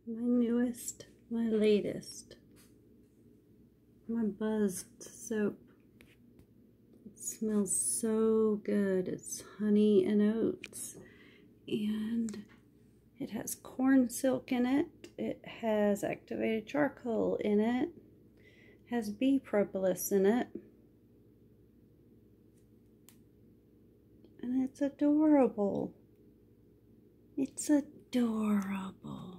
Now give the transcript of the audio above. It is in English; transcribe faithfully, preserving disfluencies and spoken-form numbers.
my newest, my latest, my buzzed soap. It smells so good. It's honey and oats, and it has corn silk in it. It has activated charcoal in it. It has bee propolis in it. And it's adorable. It's adorable.